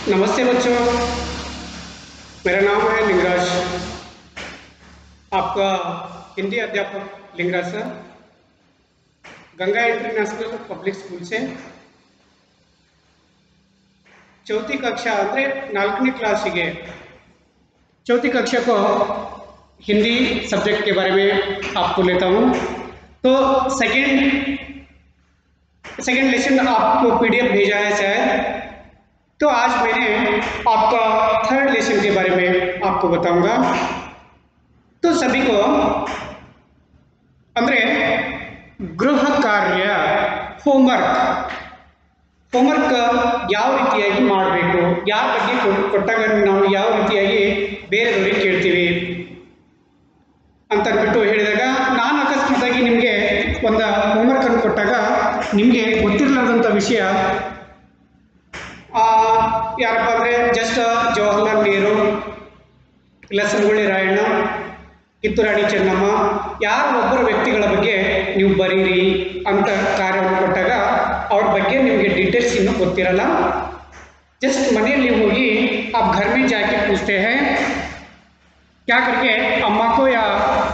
नमस्ते बच्चों, मेरा नाम है लिंगराज। आपका हिंदी अध्यापक Lingaraj sir, Ganga international public school से चौथी कक्षा ಅಂದರೆ 4ನೇ ಕ್ಲಾಸಿಗೆ चौथी कक्षा को हिंदी सब्जेक्ट के बारे में आपको लेता हूँ। तो सेकेंड लेसन आपको पीडीएफ भेजा है शायद, तो आज मैंने आपका थर्ड लेसन के बारे में आपको बताऊंगा। तो सभी को ಅಂದರೆ ಗೃಹ ಕಾರ್ಯ ಹೋಮ್ವರ್ಕ್ ಯಾವ ರೀತಿಯಾಗಿ ಮಾಡಬೇಕು, ಯಾರ ಬಗ್ಗೆ ಕೊಟ್ಟಾಗ ನಾವು ಯಾವ ರೀತಿಯಾಗಿ ಬೇರೆಯವರಿಗೆ ಕೇಳ್ತೀವಿ ಅಂತ ಅಂದ್ಬಿಟ್ಟು ಹೇಳಿದಾಗ, ನಾನು ಅಕಸ್ಮಾತಾಗಿ ನಿಮಗೆ ಒಂದು ಹೋಮ್ವರ್ಕ್ ಅನ್ನು ಕೊಟ್ಟಾಗ ನಿಮಗೆ ಗೊತ್ತಿರಲಾರ್ದಂಥ ವಿಷಯ ಯಾರಪ್ಪ ಅಂದರೆ ಜಸ್ಟ್ ಜವಾಹರ್ಲಾಲ್ ನೆಹರು ಇಲ್ಲ ಸಂಗೊಳ್ಳಿ ರಾಯಣ್ಣ, ಕಿತ್ತೂರು ರಾಣಿ ಚೆನ್ನಮ್ಮ, ಯಾರ ಒಬ್ಬರ ವ್ಯಕ್ತಿಗಳ ಬಗ್ಗೆ ನೀವು ಬರೀರಿ ಅಂತ ಕಾರ್ಯವನ್ನು ಕೊಟ್ಟಾಗ ಅವ್ರ ಬಗ್ಗೆ ನಿಮಗೆ डीटेल्स ಇನ್ನೂ ಗೊತ್ತಿರಲ್ಲ। जस्ट मनेली होगी आप घर में जाके पूछते हैं क्या करके, अम्मा को या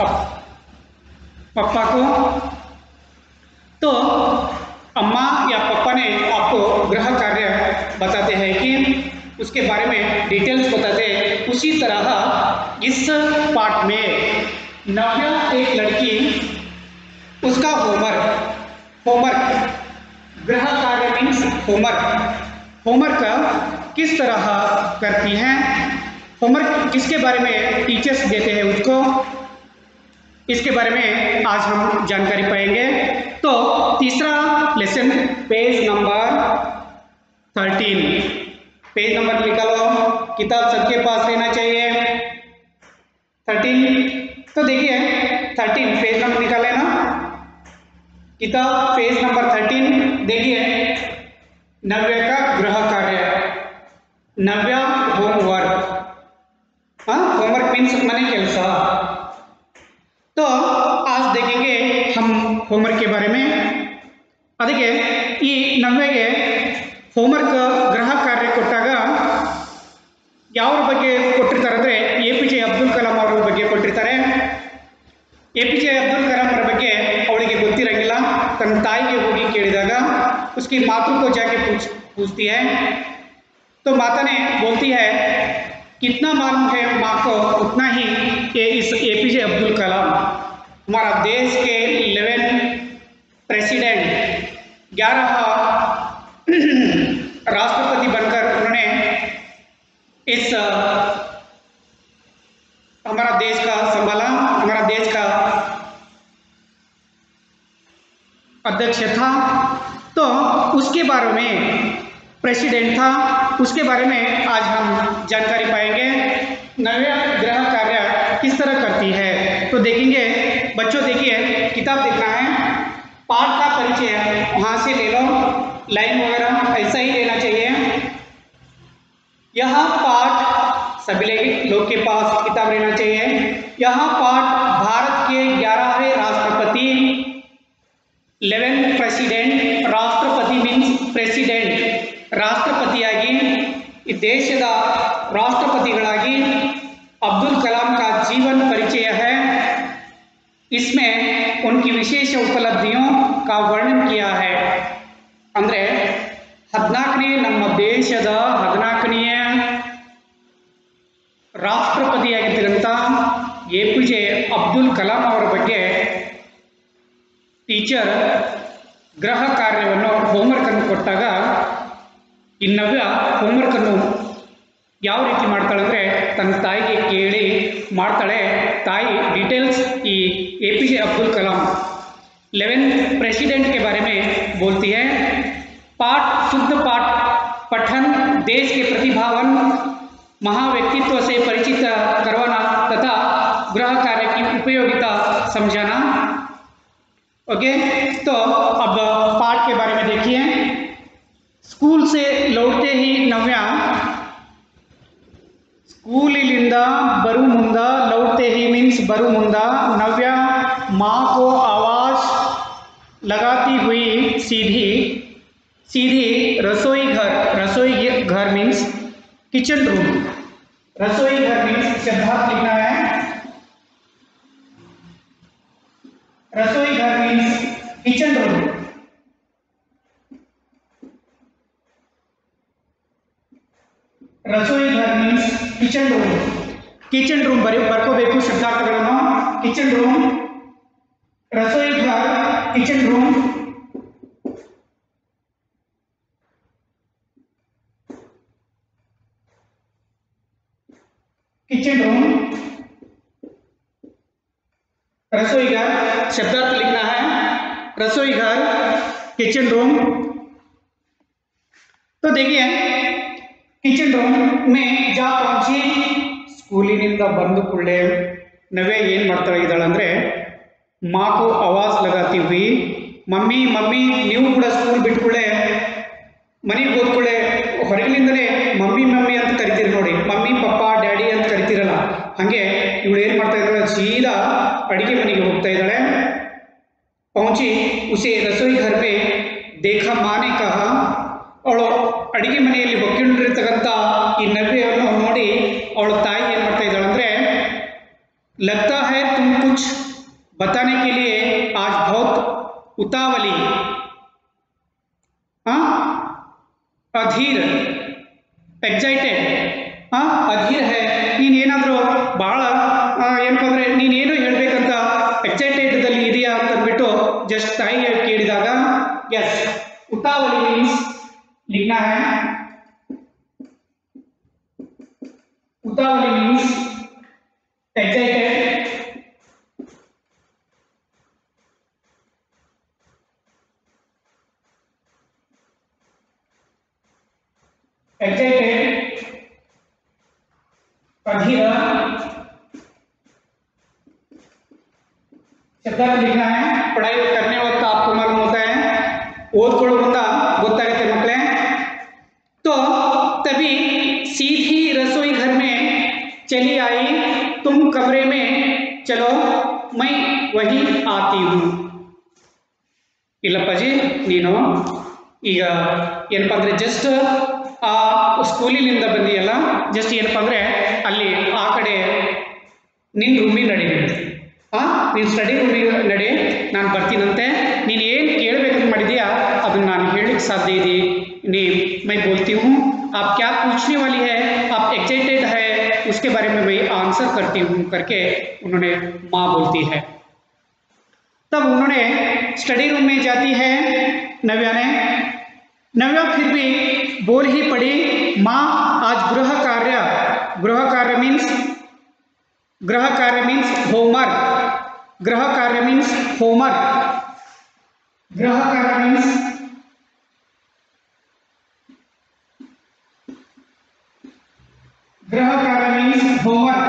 पापा को। तो अम्मा या पापा ने आपको गृह कार्य बताते हैं कि उसके बारे में डिटेल्स बताते हैं। उसी तरह इस पार्ट में नव्या एक लड़की, उसका होमवर्क गृह कार्य मीन्स होमवर्क किस तरह करती हैं, होमवर्क किसके बारे में टीचर्स देते हैं उसको, इसके बारे में आज हम जानकारी पाएंगे। तो तीसरा lesson page number 13, page number निकालो, किताब सबके पास रहना चाहिए 13। तो देखिए 13 पेज नंबर निकाल लेना, किताब पेज नंबर 13 देखिए। नव्या का गृह कार्य, नव्या होमवर्क, होमवर्क मीन्स मने ಕೆಲಸ। तो आज देखेंगे हम होमवर्क के बारे में। ಅದಕ್ಕೆ ಈ ನವ್ಯಗೆ ಹೋಮ್ವರ್ಕ್ ಗೃಹ ಕಾರ್ಯ ಕೊಟ್ಟಾಗ ಯಾವ ಬಗ್ಗೆ ಕೊಟ್ಟಿರ್ತಾರೆ ಅಂದರೆ APJ ಅಬ್ದುಲ್ ಕಲಾಂ ಅವರ ಬಗ್ಗೆ ಕೊಟ್ಟಿರ್ತಾರೆ। APJ ಅಬ್ದುಲ್ ಕಲಾಂ ಅವರ ಬಗ್ಗೆ ಅವಳಿಗೆ ಗೊತ್ತಿರಂಗಿಲ್ಲ, तन ताई के होगी ಕೇಳಿದಾಗ उसकी मातू को जाके पूछती है। तो माता ने बोलती है कितना मालूम है माँ को उतना ही कि इस APJ अब्दुल कलाम हमारा देश के 11 प्रेसिडेंट 11 राष्ट्रपति बनकर उन्होंने इस हमारा देश का संभाला, हमारा देश का अध्यक्ष था। तो उसके बारे में प्रेसिडेंट था, उसके बारे में आज हम जानकारी पाएंगे। नव्या गृह कार्य किस तरह करती है तो देखेंगे। बच्चों देखिए, किताब देखना है, पाठ का परिचय वहाँ से ले लो, लाइन वगैरह ऐसा ही लेना चाहिए। यह पाठ सभी लोग के पास किताब रहना चाहिए। यह पाठ भारत के 11वें राष्ट्रपति 11 ಪ್ರೆಸಿಡೆಂಟ್, ರಾಷ್ಟ್ರಪತಿ ಮೀನ್ಸ್ ಪ್ರೆಸಿಡೆಂಟ್, ರಾಷ್ಟ್ರಪತಿಯಾಗಿ ಈ ದೇಶದ राष्ट्रपतिಗಳಾಗಿ अब्दुल कलाम का जीवन परिचय है। इसमें उनकी विशेष उपलब्धियों का वर्णन किया है। ಅಂದರೆ 14ನೇ ನಮ್ಮ ದೇಶದ 14ನೇ ರಾಷ್ಟ್ರಪತಿಯಾಗಿದ್ದಂಥ APJ ಅಬ್ದುಲ್ ಕಲಾಂ ಅವರ ಬಗ್ಗೆ ಟೀಚರ್ ಗೃಹ ಕಾರ್ಯವನ್ನು ಹೋಮ್ವರ್ಕನ್ನು ಕೊಟ್ಟಾಗ ಈ ನವ್ಯ ಹೋಮ್ವರ್ಕನ್ನು ಯಾವ ರೀತಿ ಮಾಡ್ತಾಳೆ ಅಂದರೆ ತನ್ನ ತಾಯಿಗೆ ಕೇಳಿ ಮಾಡ್ತಾಳೆ। ತಾಯಿ डिटेल्स ಈ APJ अब्दुल कलाम 11 प्रेसिडेंट के बारे में बोलती है। पाठ शुद्ध पाठ पठन देश के प्रतिभावान महाव्यक्तित्व से परिचित करवाना तथा गृह कार्य की उपयोगिता समझाना। ओके, तो अब पाठ के बारे में देखिए। स्कूल से लौटते ही नव्या स्कूलिंद बरू मुंद, लौटते ही मीन्स बरू मुंद, नव्या माँ को आवाज लगाती हुई सीधी रसोई घर मीन्स किचन रूम। रसोई घर मीन्स शब्दार्थ लिखना है, रसोई घर मीन्स किचन रूम। रसोई घर means kitchen room. Kitchen room ಬರ್ಕೋಬೇಕು ಶಬ್ದಾರ್ಥಗಳನ್ನು। किचन रूम, रसोई घर, किचन रूम। किचन रूम, रसोई घर, शब्दार्थ लिखना है, रसोई घर, किचन रूम। तो देखिए किचन रूम में जा पहुंची ಸ್ಕೂಲಿನಿಂದ ಬಂದ ಕೂಡಲೇ ನವ್ಯ ಏನು ಮಾಡ್ತಾ ಇದ್ದಾಳೆ ಅಂದರೆ माँ को आवाज़ लगाती हुई मम्मी मम्मी ನೀವು ಕೂಡ ಸ್ಕೂಲ್ ಬಿಟ್ಕೊಳ್ಳೆ ಮನೆಗೆ ಹೋದ್ಕೊಳ್ಳೆ ಹೊರಗಿನಿಂದಲೇ ಮಮ್ಮಿ ಮಮ್ಮಿ ಅಂತ ಕರಿತೀರಿ ನೋಡಿ, ಮಮ್ಮಿ ಪಪ್ಪ ಡ್ಯಾಡಿ ಅಂತ ಕರಿತೀರಲ್ಲ ಹಾಗೆ ಇವಳು ಏನು ಮಾಡ್ತಾ ಇದ್ದಾಳೆ, ಸೀದಾ ಅಡಿಗೆ ಮನೆಗೆ ಹೋಗ್ತಾ ಇದ್ದಾಳೆ। पहुंची उसे रसोई घर में देखा, माँ ने कहा, ಅವಳು ಅಡಿಗೆ ಮನೆಯಲ್ಲಿ ಹೊಕ್ಕೊಂಡಿರ್ತಕ್ಕಂಥ ಈ ನವ್ಯವನ್ನು ನೋಡಿ ಅವಳ ತಾಯಿ ಏನು ಮಾಡ್ತಾ ಇದ್ದಾಳೆ ಅಂದರೆ लगता है तुम कुछ बताने के लिए आज बहुत उतावली, हाँ अधीर, एक्साइटेड, हाँ अधीर है, ನೀನೇನಾದರೂ ಭಾಳ ಏನಪ್ಪ ಅಂದರೆ ನೀನೇನು ಹೇಳಬೇಕಂತ ಎಕ್ಸೈಟೆಡ್ದಲ್ಲಿ ಇದೆಯಾ ಅಂತ ಅಂದ್ಬಿಟ್ಟು ಜಸ್ಟ್ ತಾಯಿಗೆ ಕೇಳಿದಾಗ ಎಸ್ उतावली मीन्स लिखना है, उतावली मीन्स एक्साइटेड। एक्साइटेड, अधीर, शब्दार्थ लिखना है। पढ़ाई करने वक्त आपको मालूम होता है ओद्ಕೊಳ್ಳೋ ಮುಂದ ಗೊತ್ತಾಗುತ್ತೆ ಮಕ್ಕಳೇ। तो तभी सीधी रसोई घर में चली आई, तुम कमरे में चलो मैं वही आती हूँ। ಇಲ್ಲಪ್ಪ ಜಿ ನೀನು ಈಗ ಏನಪ್ಪ ಅಂದರೆ ಜಸ್ಟ್ ಆ ಸ್ಕೂಲಿನಿಂದ ಬಂದಿಯಲ್ಲ, ಜಸ್ಟ್ ಏನಪ್ಪ ಅಂದರೆ ಅಲ್ಲಿ ಆ ಕಡೆ ನಿನ್ನ ರೂಮಿಗೆ ನಡಿ, ನೀನು ಸ್ಟಡಿ ರೂಮಿಗೆ ನಡಿ, ನಾನು ಬರ್ತೀನಂತೆ, ನೀನು ಏನು ಕೇಳಬೇಕಂತ ಮಾಡಿದೀಯಾ ಅದನ್ನು ನಾನು ಹೇಳಲಿಕ್ಕೆ ಸಾಧ್ಯ ಇದೆ, मैं बोलती हूँ, आप क्या पूछने वाली है, आप एक्साइटेड है उसके बारे में मैं आंसर करती हूँ करके उन्होंने माँ बोलती है। तब उन्होंने स्टडी रूम में जाती है नव्या ने। नव्या फिर भी बोल ही पड़ी, माँ आज गृह कार्य मीन्स होमवर्क, गृह कार्य मीन्स होमवर्क, गृह कार्य मीन्स होमवर्क।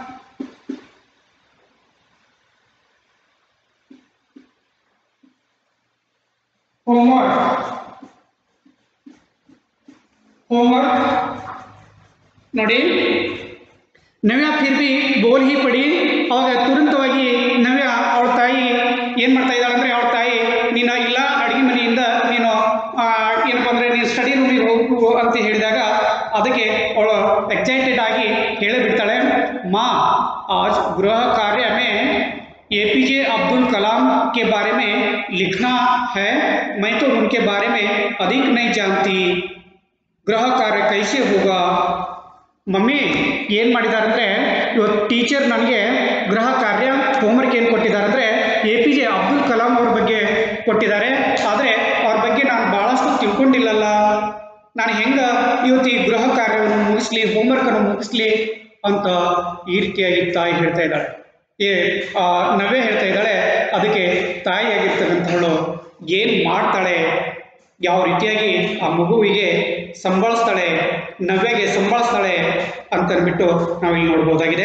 ನೋಡಿ ನವ್ಯ फिर भी बोल ही पड़ी, ಅವಾಗ ತುರಂತವಾಗಿ ನವ್ಯ ಅವಳ ತಾಯಿ ಏನು ಮಾಡ್ತಾ ಇದ್ದಾಳೆ ಅಂದರೆ ಅವಳ ತಾಯಿ ನೀನು ಇಲ್ಲ ಅಡುಗೆ ಮನೆಯಿಂದ ನೀನು ಏನಪ್ಪ ಅಂದರೆ ನೀನು ಸ್ಟಡಿ ರೂಮಿಗೆ ಹೋಗು ಅಂತ ಹೇಳಿದಾಗ ಅದಕ್ಕೆ ಅವಳು एक्साइटेड ಆಗಿ ಹೇಳಿಬಿಡ್ತಾಳೆ, माँ आज गृह कार्य में APJ अब्दुल कलाम के बारे में लिखना है, मैं तो उनके बारे में अधिक नहीं जानती, गृह कार्य कैसे होगा। मम्मी ಏನು ಮಾಡಿದ್ದಾರೆ ಅಂದರೆ ಇವತ್ತು ಟೀಚರ್ ನನಗೆ ಗೃಹ ಕಾರ್ಯ ಹೋಮ್ವರ್ಕ್ ಏನು ಕೊಟ್ಟಿದ್ದಾರೆ ಅಂದರೆ APJ ಅಬ್ದುಲ್ ಕಲಾಂ ಅವ್ರ ಬಗ್ಗೆ ಕೊಟ್ಟಿದ್ದಾರೆ, ಆದರೆ ಅವ್ರ ಬಗ್ಗೆ ನಾನು ಭಾಳಷ್ಟು ತಿಳ್ಕೊಂಡಿಲ್ಲಲ್ಲ, ನಾನು ಹೆಂಗೆ ಇವತ್ತು ಈ ಗೃಹ ಕಾರ್ಯವನ್ನು ಮುಗಿಸ್ಲಿ, ಹೋಮ್ವರ್ಕನ್ನು ಮುಗಿಸ್ಲಿ ಅಂತ ಈ ರೀತಿಯಾಗಿ ತಾಯಿ ಹೇಳ್ತಾ ಇದ್ದಾಳೆ। ನವ್ಯ ಹೇಳ್ತಾ ಇದ್ದಾಳೆ, ಅದಕ್ಕೆ ತಾಯಿಯಾಗಿರ್ತಕ್ಕಂಥವಳು ಏನು ಮಾಡ್ತಾಳೆ, ಯಾವ ರೀತಿಯಾಗಿ ಆ ಮಗುವಿಗೆ ಸಂಭಾಳಿಸ್ತಾಳೆ, ನವ್ಯಗೆ ಸಂಭಾಳಿಸ್ತಾಳೆ ಅಂತಂದ್ಬಿಟ್ಟು ನಾವು ಇಲ್ಲಿ ನೋಡ್ಬೋದಾಗಿದೆ।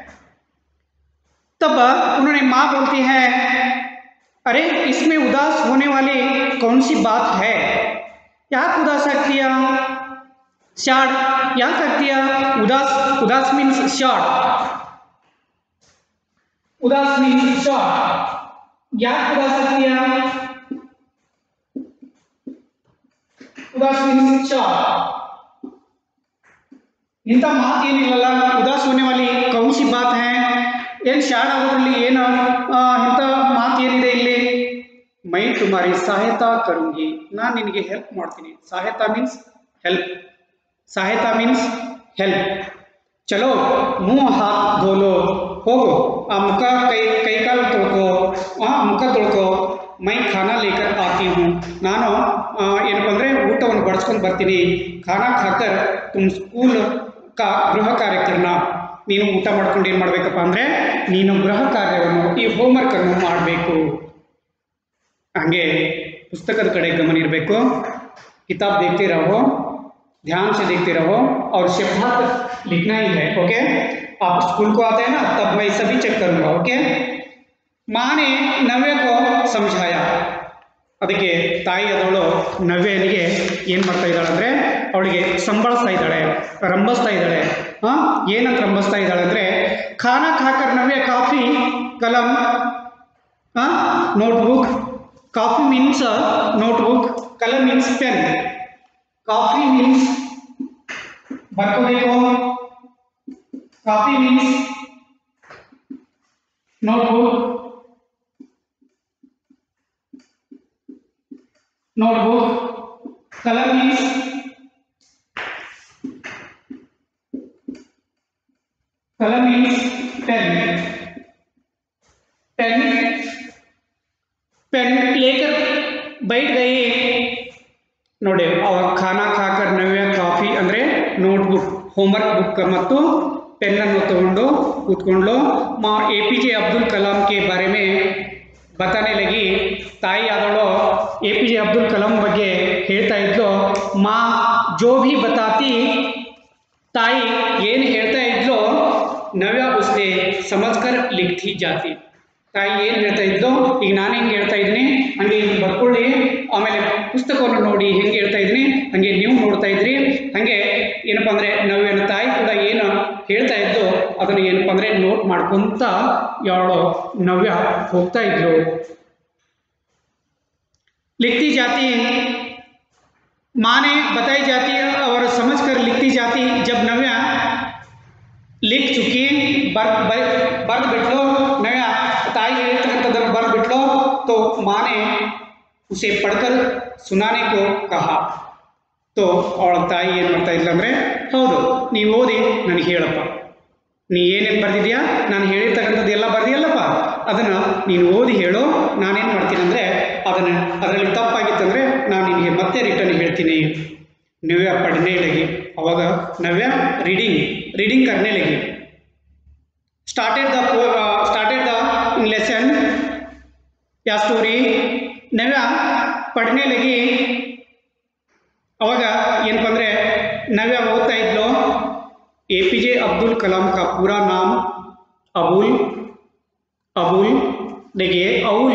तब उन्होंने माँ बोलती है, अरे इसमें उदास होने वाली कौन सी बात है, ಯಾಕೆ ಉದಾಸ ಆಗ್ತೀಯಾ, ಶಾಡ್ ಯಾಕೆ ಆಗ್ತೀಯಾ, ಉದಾಸ್ ಮೀನ್ಸ್ ಶಾಡ್, उदास मीन्स शॉर्ट, याद उदास सकती है, उदास मीन्स शॉर्ट। ಇಂಥ ಮಾತು ಏನಿಲ್ಲಲ್ಲ ಉದಾಸ್ ಹೋನೆ ವಾಲಿ ಕೌನ್ ಸಿ ಬಾತ್ ಹೈ ಏನು ಶಾಡ್ ಆಗೋದ್ರಲ್ಲಿ ಏನು ಇಂಥ ಮಾತು ಏನಿದೆ ಇಲ್ಲಿ ಮೈ ತುಮಾರಿ ಸಹಾಯತಾ ಕರುಂಗಿ ನಾನು ನಿನಗೆ ಹೆಲ್ಪ್ ಮಾಡ್ತೀನಿ ಸಹಾಯತಾ ಮೀನ್ಸ್ ಹೆಲ್ಪ್ ಸಹಾಯತಾ ಮೀನ್ಸ್ ಹೆಲ್ಪ್ ಚಲೋ मुंह हाथ धो लो ಹೋಗು ಆ ಮುಖ ಕೈ ಕಾಲು ತೊಳ್ಕೋ ಮುಖ ತೊಳ್ಕೋ ಮೈ ಖಾನಾ ಲೇಕರ್ ಆತಿ ಹೂँ ನಾನು ಏನಪ್ಪ ಅಂದರೆ ಊಟವನ್ನು ಬಡಿಸ್ಕೊಂಡು ಬರ್ತೀನಿ ಖಾನಾ ಖಾಕರ್ ತುಮ್ ಸ್ಕೂಲ್ ಗೃಹ ಕಾರ್ಯ ಕರ್ನಾ ನೀನು ಊಟ ಮಾಡ್ಕೊಂಡು ಏನು ಮಾಡಬೇಕಪ್ಪ ಅಂದರೆ ನೀನು ಗೃಹ ಕಾರ್ಯವನ್ನು ಈ ಹೋಮ್ವರ್ಕನ್ನು ಮಾಡಬೇಕು ಹಂಗೆ पुस्तकದ ಕಡೆ गमन ಇರಬೇಕು किताब देखते रहो ध्यान से देखते रहो और शब्दार्थ लिखना ही है ओके आप स्कूल को आते हैं ना तब मैं सभी चेक करूंगा ओके माँ ने नव्य को समझाया ಅದಕ್ಕೆ ತಾಯಿ ಆದವಳು ನವ್ಯನಿಗೆ ಏನು ಮಾಡ್ತಾ ಇದ್ದಾಳೆ ಅಂದರೆ ಅವಳಿಗೆ ಸಂಬಳಿಸ್ತಾ ಇದ್ದಾಳೆ ರಂಭಿಸ್ತಾ ಇದ್ದಾಳೆ ಏನಂತ ರಂಭಿಸ್ತಾ ಇದ್ದಾಳೆ ಅಂದರೆ ಖಾನಾ ಖಾಕರ್ ನವ್ಯ ಕಾಫಿ ಕಲಂ नोटबुक कॉफी मीन्स नोटबुक कलम मीन्स पेन कॉफी मीन्स बरको कॉफी मीन्स नोटबुक नोटबुक कलम मीन्स पेन पेन पेन लेकर बैठ गई ನೋಡಿ ಅವಾಗ ಖಾನಾ ಖಾಕರ್ ನವ್ಯ ಕಾಫಿ ಅಂದರೆ ನೋಟ್ಬುಕ್ ಹೋಮ್ವರ್ಕ್ ಬುಕ್ ಮತ್ತು ಪೆನ್ನನ್ನು ತಗೊಂಡು ಕೂತ್ಕೊಂಡು ಮಾ APJ अब्दुल कलाम के बारे में बताने लगी ತಾಯಿ ಆದವಳು APJ अब्दुल कलाम ಬಗ್ಗೆ ಹೇಳ್ತಾ ಇದ್ಲು ಮಾ जो भी बताती ತಾಯಿ ಏನು ಹೇಳ್ತಾ ಇದ್ಲು ನವ್ಯ उसने समझकर लिखती जाती ತಾಯಿ ಏನು ಹೇಳ್ತಾ ಇದ್ಲು ಈಗ ನಾನು ಹೆಂಗೆ ಹೇಳ್ತಾ ಇದ್ದೀನಿ ಹಂಗೆ ಹಿಂಗೆ ಬರ್ಕೊಳ್ಳಿ ಆಮೇಲೆ ಪುಸ್ತಕವನ್ನು ನೋಡಿ ಹೆಂಗೆ ಹೇಳ್ತಾ ಇದ್ದೀನಿ ಹಾಗೆ ನೀವು ನೋಡ್ತಾ ಇದ್ರಿ ಹಾಗೆ ಏನಪ್ಪ ಅಂದರೆ ನವ್ಯನ ತಾಯಿ ಕೂಡ ಏನು ಹೇಳ್ತಾ ಇದ್ದು ಅದನ್ನು ಏನಪ್ಪ ಅಂದರೆ ನೋಟ್ ಮಾಡ್ಕೊಂತ ಯಾವಳು ನವ್ಯ ಹೋಗ್ತಾ ಇದ್ರು लिखती जाती माँ ने बताई जाती और समझ कर लिखती जाती जब नव्या लिख चुकी बर्द बिट्लो नव्या ताई ಹೇಳ್ತಕ್ಕಂಥದ್ದನ್ನು बर्द बिट्लो तो माँ ने उसे पढ़कर सुनाने को कहा तो ಅವಳ ತಾಯಿ ಏನು ಮಾಡ್ತಾ ಇದ್ಲು ಅಂದರೆ ಹೌದು ನೀವು ಓದಿ ನನಗೆ ಹೇಳಪ್ಪ ನೀ ಏನೇನು ಬರೆದಿದ್ಯಾ ನಾನು ಹೇಳಿರ್ತಕ್ಕಂಥದ್ದು ಎಲ್ಲ ಬರೆದಿಯಲ್ಲಪ್ಪ ಅದನ್ನು ನೀನು ಓದಿ ಹೇಳು ನಾನೇನು ಮಾಡ್ತೀನಿ ಅಂದರೆ ಅದನ್ನು ಅದರಲ್ಲಿ ತಪ್ಪಾಗಿತ್ತಂದರೆ ನಾನು ನಿನಗೆ ಮತ್ತೆ ರಿಟರ್ನ್ ಹೇಳ್ತೀನಿ नव्या पढ़ने लगी अवाग नव्या रीडिंग करने लगी स्टार्टेड द लेसन या स्टोरी नव्या पढ़ने लगी अवाग ಏನಪ್ಪ ಅಂದರೆ नव्या ಓದ್ತಾ ಇದ್ಲು APJ अब्दुल कलाम का पूरा नाम अबुल देखिए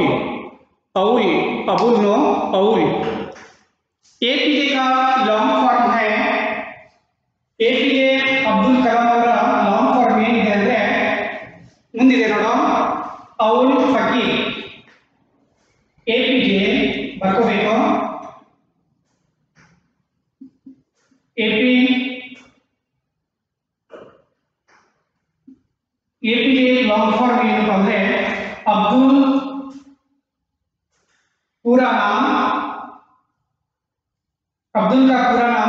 अबुल नो अउल APJ का लॉन्ग फॉर्म है APJ अब्दुल कलाम ಅವರ ಲಾಂಗ್ ಫಾರ್ಮ್ ಏನಿದೆ ಅಂದರೆ ಮುಂದಿದೆ ನೋಡು ಅವುಲ್ ಫಕೀರ್ APJ ಬರ್ಕೋಬೇಕು APJ लॉन्ग फॉर्म ಏನಪ್ಪ ಅಂದರೆ अब्दुल पूरा नाम अब्दुल का पूरा नाम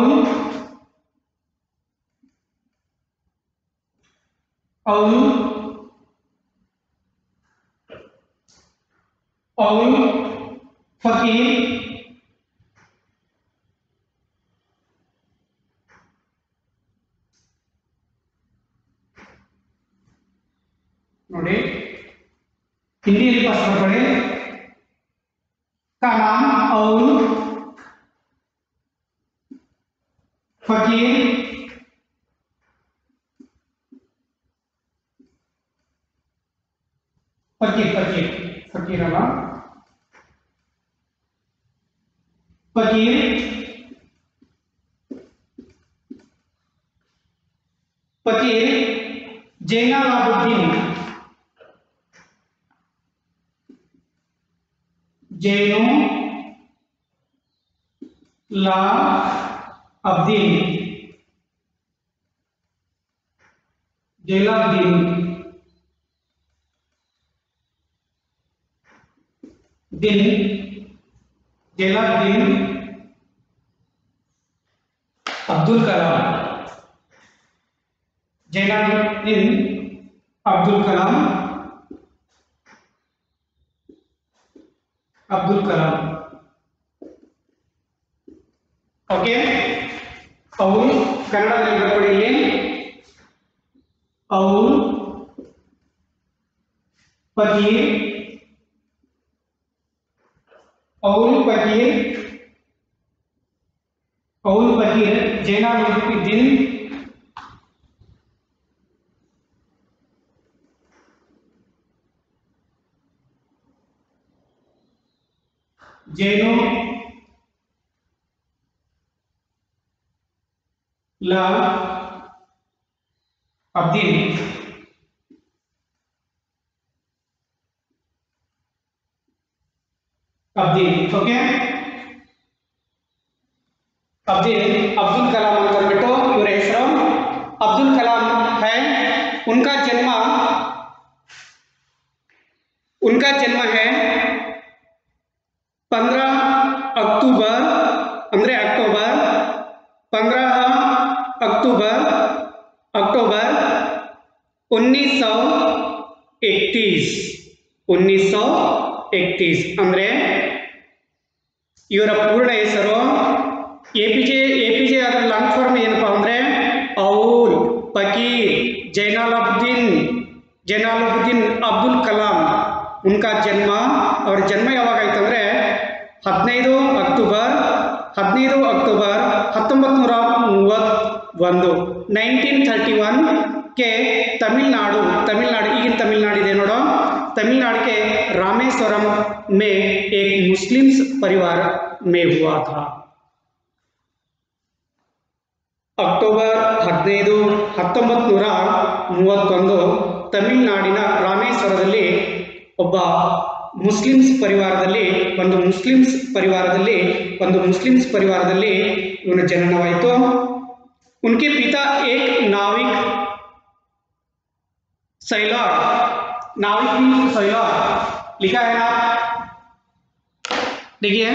अउल फकीर ನೋಡಿ हिंदी पास पढ़े का नाम अउल फकीर फकीर फकीर फकीर फकीर फकीर जैनुलाब्दीन जैनुलाब्दीन जैलाब्दीन, दिन जैलाब्दीन अब्दुल कलाम, जैलाब्दीन अब्दुल कलाम, अब्दुल कलाम। ओके, और कन्नड़ ಬರ್ಕೊಳ್ಳಿ ಇಲ್ಲಿ और फकीर, और फकीर, और फकीर जैनुलब्दीन जैनुलब्दीन अब्दीन। ओके, अब्दीन अब्दुल कलाम ಅಂತ ಅಂದ್ಬಿಟ್ಟು ಇವರ ಹೆಸರು ಅಬ್ದುಲ್ ಕಲಾಂ है। उनका जन्म है 15 अक्टूबर ಅಂದ್ರೆ अक्टूबर 15 अक्टूबर 1931 ಅಂದ್ರೆ ಇವರ ಪೂರ್ಣ ಹೆಸರು ಎಪಿಜೆ ಅದರ ಲಾಂಗ್ ಫಾರ್ಮ್ ಏನಪ್ಪಾ ಅಂದ್ರೆ ಔಲ್ ಫಕೀರ್ जैनुलब्दीन अब्दुल कलाम। उनका जन्म और जन्म यावाग आयतु ಅಂದ್ರೆ 15 अक्टूबर 1931 के तमिलनाडु ಈಗಿನ तमिलनाडु ಇದೆ ನೋಡೋ, तमिलनाडु के रामेश्वरम में एक मुस्लिम्स परिवार में हुआ था। अक्टोबर 15 1931 तमिलनाडिನ ರಾಮೇಶ್ವರದಲ್ಲಿ ಒಬ್ಬ ಮುಸ್ಲಿಮ್ಸ್ ಪರಿವಾರದಲ್ಲಿ ಇವನ ಜನನವಾಯಿತು। उनके पिता एक नाविक सैलर लिखा है ना, देखिए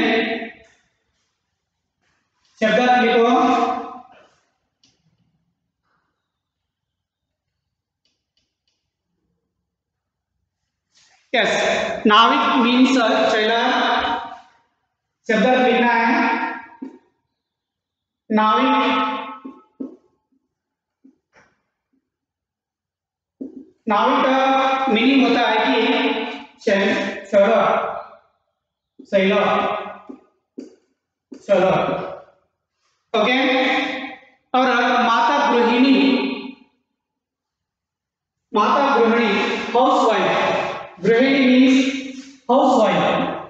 शब्द लिखो यस, नाविक मीन्स सैलर। शब्द लिखना है नाविक, नाविक का मीनिंग होता है कि सैलर। ओके, और माता गृहिणी हाउसवाइफ। गृहिणी मीन्स हाउसवाइफ।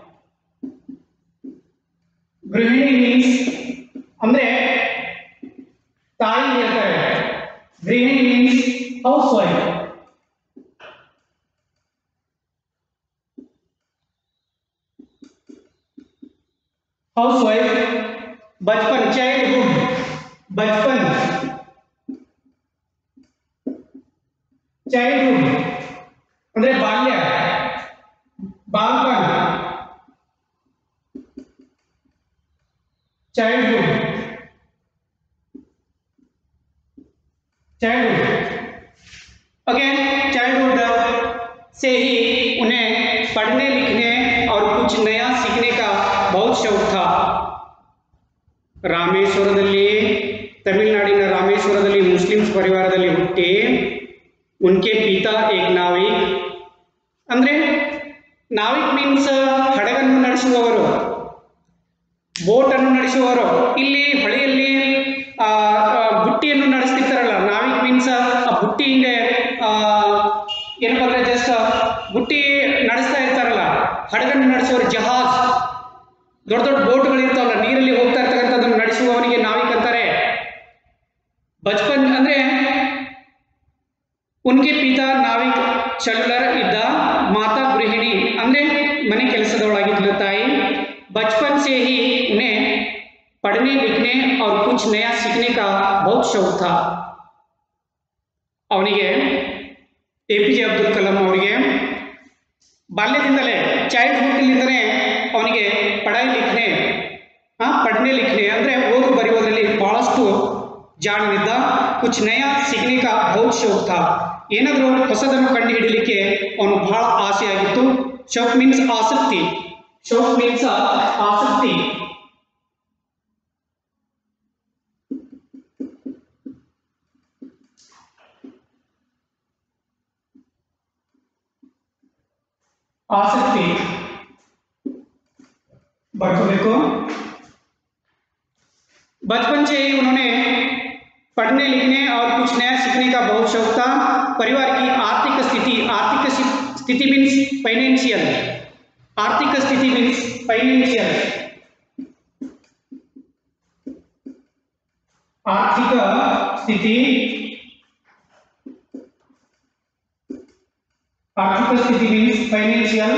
गृहिणी मीन्स ಅಂದ್ರೆ ತಾಯಿ ಹೇಳ್ತಾರೆ, ಗೃಹಿಣಿ मीन्स हाउसवाइफ। हाउसवाइफ बचपन चाइल्डहुड ಅಂದ್ರೆ बालपन चाइल्डहुड अगेन चाइल्डहुड से ही उन्हें पढ़ने लिखने और कुछ नया सीखने का बहुत शौक था। रामेश्वरದಲ್ಲಿ तमिलनाडिನ रामेश्वरದಲ್ಲಿ मुस्लिम्स परिवारದಲ್ಲಿ ಹುಟ್ಟಿ उनके पिता एक नाविक ಅಂದ್ರೆ ನಾವಿಕ್ ಮೀನ್ಸ್ ಹಡಗನ್ನು ನಡೆಸುವವರು, ಬೋಟ್ ಅನ್ನು ನಡೆಸುವವರು। ಇಲ್ಲಿ ಹೊಳೆಯಲ್ಲಿ ಬುಟ್ಟಿಯನ್ನು ನಡೆಸ್ತಿರ್ತಾರಲ್ಲ, ನಾವಿಕ್ ಮೀನ್ಸ್ ಆ ಬುಟ್ಟಿ ಹಿಂಗೆ ಏನಪ್ಪ ಅಂದ್ರೆ ಜಸ್ಟ್ ಬುಟ್ಟಿ ನಡೆಸ್ತಾ ಇರ್ತಾರಲ್ಲ, ಹಡಗನ್ನು ನಡೆಸುವವರು ಜಹಾಜ್, ದೊಡ್ಡ ದೊಡ್ಡ ಬೋಟ್ಗಳು ಇರ್ತಾವಲ್ಲ ನೀರಲ್ಲಿ ಹೋಗ್ತಾ ಇರ್ತಕ್ಕಂಥದ್ದನ್ನು ನಡೆಸುವವನಿಗೆ ನಾವಿಕ್ ಅಂತಾರೆ। ಬಚಪನ್ ಅಂದ್ರೆ उनके पिता नाविक चलुलर इद्द, माता गृहिणी ಅಂದ್ರೆ ಮನೆ ಕೆಲಸದವಳಾಗಿದ್ಲು ತಾಯಿ। बचपन से ही उन्हें पढ़ने लिखने और कुछ नया सीखने का बहुत शौक था। ಅವನಿಗೆ APJ ಅಬ್ದುಲ್ ಕಲಾಂ ಅವರಿಗೆ ಬಾಲ್ಯದಿಂದಲೇ ಚೈಲ್ಡ್ಹುಡ್ನಿಂದಲೇ ಅವನಿಗೆ ಪढ़ने लिखने ಅಂದರೆ ಓದು ಬರೆಯೋದ್ರಲ್ಲಿ ಬಹಳಷ್ಟು ಜಾಣನಿದ್ದ. ಕುछ नया सीखने का बहुत शौक था. ಏನಾದರೂ ಹೊಸದನ್ನು ಕಂಡು ಹಿಡಿಯಲಿಕ್ಕೆ ಅವನು ಬಹಳ ಆಸೆಯಾಗಿತ್ತು. ಶೌಕ್ ಮೀನ್ಸ್ ಆಸಕ್ತಿ. ಶೌಕ್ ಮೀನ್ಸ್ ಆಸಕ್ತಿ. आसक्ति बरको। बचपन से ही उन्होंने पढ़ने लिखने और कुछ नया सीखने का बहुत शौक था. परिवार की आर्थिक स्थिति मीन्स फाइनेंशियल. आर्थिक स्थिति मीन्स फाइनेंशियल. आर्थिक स्थिति मीन्स फाइनेंशियल.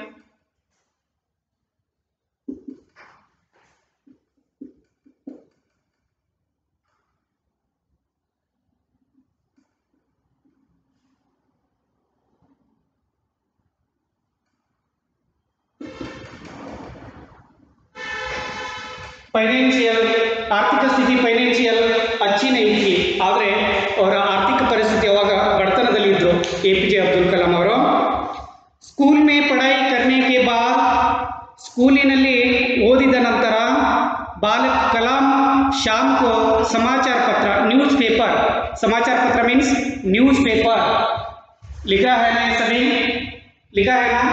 आर्थिक स्थिति फाइनेंशियल अच्छी नहीं थी. ಆದರೆ ಅವರ ಆರ್ಥಿಕ ಪರಿಸ್ಥಿತಿ ಅವಾಗ ಬಡತನದಲ್ಲಿದ್ದರು APJ ಅಬ್ದುಲ್ ಕಲಾಂ ಅವರು. स्कूल में पढ़ाई करने के बाद ಸ್ಕೂಲಿನಲ್ಲಿ ಓದಿದ ನಂತರ बालक कलाम शाम को समाचार पत्र न्यूज़पेपर. समाचार पत्र मीन्स न्यूज़पेपर. लिखा है ना सभी? लिखा है ना?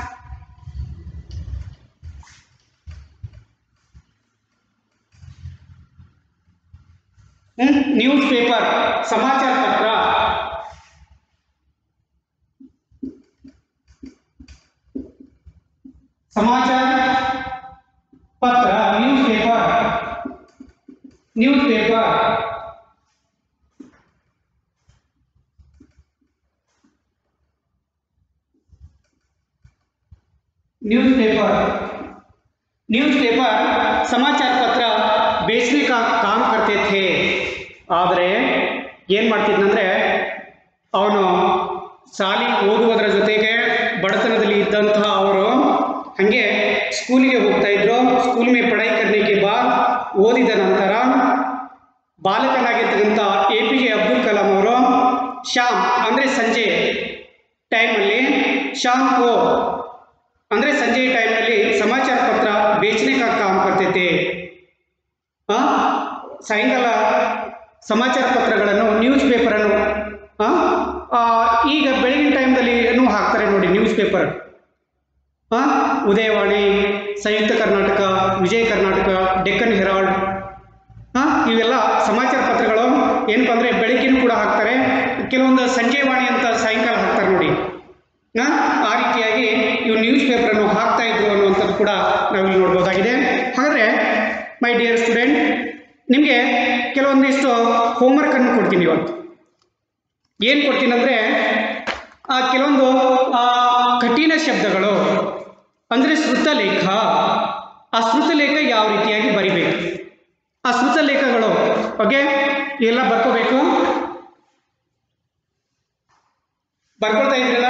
न्यूज़पेपर समाचार पत्र. समाचार पत्र न्यूज़पेपर. न्यूज़पेपर न्यूज़पेपर न्यूज़पेपर समाचार पत्र बेचने का काम करते थे. ಆದರೆ ಏನು ಮಾಡ್ತಿದ್ನಂದ್ರೆ ಅವನು ಶಾಲೆ ಓದುವುದರ ಜೊತೆಗೆ ಬಡತನದಲ್ಲಿ ಇದ್ದಂತಹ ಅವರು ಹಾಗೆ ಸ್ಕೂಲಿಗೆ ಹೋಗ್ತಾ ಇದ್ರು. ಸ್ಕೂಲ್ ಮೇ ಪढ़ाई करने के बाद ಓದಿದ ನಂತರ ಬಾಲಕನಾಗಿರ್ತಕ್ಕಂಥ APJ ಅಬ್ದುಲ್ ಕಲಾಂ ಅವರು ಶಾಮ್ ಅಂದರೆ ಸಂಜೆ ಟೈಮಲ್ಲಿ ಶಾಮ್ ಕೋ ಅಂದರೆ ಸಂಜೆ ಟೈಮಲ್ಲಿ ಸಮಾಚಾರ ಪತ್ರ ಬೇಚನೆ का काम करते थे. ಸಾಯಂಕಾಲ ಸಮಾಚಾರ ಪತ್ರಗಳನ್ನು ನ್ಯೂಸ್ಪೇಪರನ್ನು ಈಗ ಬೆಳಗಿನ ಟೈಮ್ದಲ್ಲಿ ಏನೂ ಹಾಕ್ತಾರೆ ನೋಡಿ ನ್ಯೂಸ್ಪೇಪರ್. ಉದಯವಾಣಿ, ಸಂಯುಕ್ತ ಕರ್ನಾಟಕ, ವಿಜಯ ಕರ್ನಾಟಕ, ಡೆಕ್ಕನ್ ಹೆರಾಲ್ಡ್, ಇವೆಲ್ಲ ಸಮಾಚಾರ ಪತ್ರಗಳು ಏನಪ್ಪ ಅಂದರೆ ಬೆಳಗ್ಗೆನೂ ಕೂಡ ಹಾಕ್ತಾರೆ. ಕೆಲವೊಂದು ಸಂಜೆವಾಣಿ ಅಂತ ಸಾಯಂಕಾಲ ಹಾಕ್ತಾರೆ ನೋಡಿ. ಆ ರೀತಿಯಾಗಿ ಇವು ನ್ಯೂಸ್ಪೇಪರನ್ನು ಹಾಕ್ತಾ ಇದ್ರು ಅನ್ನುವಂಥದ್ದು ಕೂಡ ನಾವಿಲ್ಲಿ ನೋಡ್ಬೋದಾಗಿದೆ. ಹಾಗಾದರೆ ಮೈ ಡಿಯರ್ ಸ್ಟೂಡೆಂಟ್, ನಿಮಗೆ ಕೆಲವೊಂದಿಷ್ಟು ಹೋಮ್ವರ್ಕನ್ನು ಕೊಡ್ತೀನಿ ಇವತ್ತು. ಏನು ಕೊಡ್ತೀನಿ ಅಂದರೆ ಕೆಲವೊಂದು ಕಠಿಣ ಶಬ್ದಗಳು ಅಂದರೆ ಶ್ರುತಲೇಖ. ಆ ಶ್ರುತಲೇಖ ಯಾವ ರೀತಿಯಾಗಿ ಬರಿಬೇಕು, ಆ ಶ್ರುತಲೇಖಗಳು ಓಕೆ ಎಲ್ಲ ಬರ್ಕೋಬೇಕು. ಬರ್ಕೊಳ್ತಾ ಇದ್ರಲ್ಲ?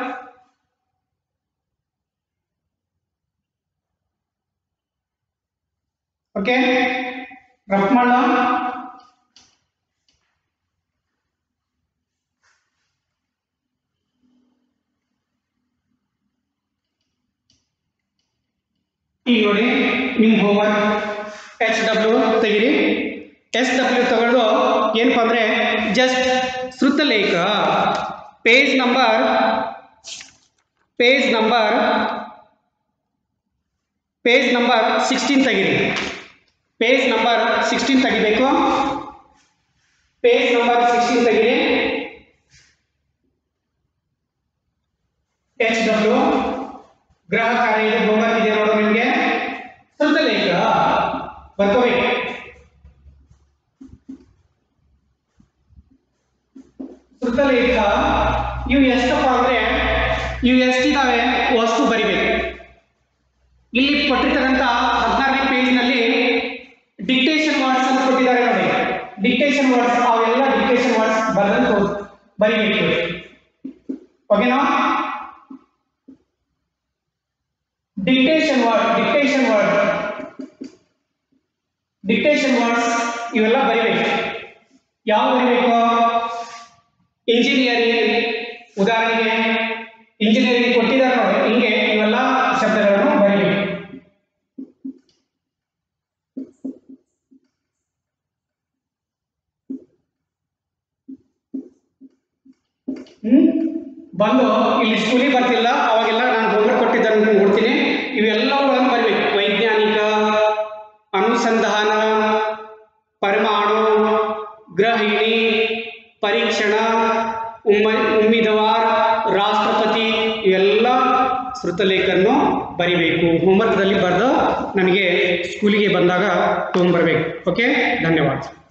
ಓಕೆ, ರಫ್ ಮಾಡೋಣ. ಈಗ ನೋಡಿ ನಿಮ್ಮ ಹೋಮ್ವರ್ಕ್ SW ತೆಗಿರಿ. SW ತಗೊಳ್ಳೋದು ಏನಪ್ಪ ಅಂದರೆ ಜಸ್ಟ್ ಶ್ರುತಲೇಖ ಪೇಜ್ ನಂಬರ್ 16 ತೆಗಿರಿ. ಪೇಜ್ ನಂಬರ್ 16 ತೆಗಿಬೇಕು. ಪೇಜ್ ನಂಬರ್ 16 ತೆಗಿರಿ. SW ಗ್ರಹ ಕಾರ್ಯ ಇದೆ, ಹೋಮ್ವರ್ಕ್ ಇದೆ ನೋಡು ನಿಮಗೆ. ಶ್ರುತಲೇಖ ಬರ್ಕೋಬೇಕು. ಶ್ರುತಲೇಖ ಇವು ಎಷ್ಟಪ್ಪ ಅಂದರೆ ಇವು ಎಷ್ಟಿದ್ದಾವೆ ಅಷ್ಟು ಬರಿಬೇಕು. ಇಲ್ಲಿ ಕೊಟ್ಟಿರ್ತಕ್ಕಂಥ 16ನೇ ಪೇಜ್ನಲ್ಲಿ ಡಿಕ್ಟೇಷನ್ ವರ್ಡ್ಸ್ ಅಂತ ಕೊಟ್ಟಿದ್ದಾರೆ ನೋಡಿ. ಡಿಕ್ಟೇಷನ್ ವರ್ಡ್ಸ್ ಅವೆಲ್ಲ ಡಿಕ್ಟೇಷನ್ ವರ್ಡ್ಸ್ ಬರೆದು ಬರೀಬೇಕು. ಓಕೆನಾ? ಡಿಕ್ಟೇಷನ್ ವರ್ಡ್ಸ್ ಇವೆಲ್ಲ ಬರೀಬೇಕು. ಯಾವ ಬರೀಬೇಕು? ಇಂಜಿನಿಯರಿಂಗ್, ಉದಾಹರಣೆಗೆ ಇಂಜಿನಿಯರಿಂಗ್ ಕೊಟ್ಟಿದ್ದಾರೆ ನೋಡಿ, ಹಿಂಗೆ ಇವೆಲ್ಲ ಶಬ್ದಗಳನ್ನು ಬರೀಬೇಕು. ಬಂದು ಇಲ್ಲಿ ಸ್ಕೂಲಿಗೆ ಬರ್ತಿಲ್ಲ ಅವಾಗೆಲ್ಲ ನಾನು ಹೋಮ್ವರ್ಕ್ ಕೊಟ್ಟಿದ್ದನ್ನು ಕೊಡ್ತೀನಿ, ಇವೆಲ್ಲವುಗಳನ್ನು ಬರಬೇಕು. ವೈಜ್ಞಾನಿಕ, ಅನುಸಂಧಾನ, ಪರಮಾಣು, ಗೃಹಿಣಿ, ಪರೀಕ್ಷಣ, ಉಮ್ಮಿದವಾರ್, ರಾಷ್ಟ್ರಪತಿ, ಇವೆಲ್ಲ ಶ್ರುತಲೇಖನ್ನು ಬರಿಬೇಕು. ಹೋಮ್ವರ್ಕ್ದಲ್ಲಿ ಬರೆದು ನನಗೆ ಸ್ಕೂಲಿಗೆ ಬಂದಾಗ ತೊಗೊಂಡ್ಬರ್ಬೇಕು. ಓಕೆ, ಧನ್ಯವಾದ.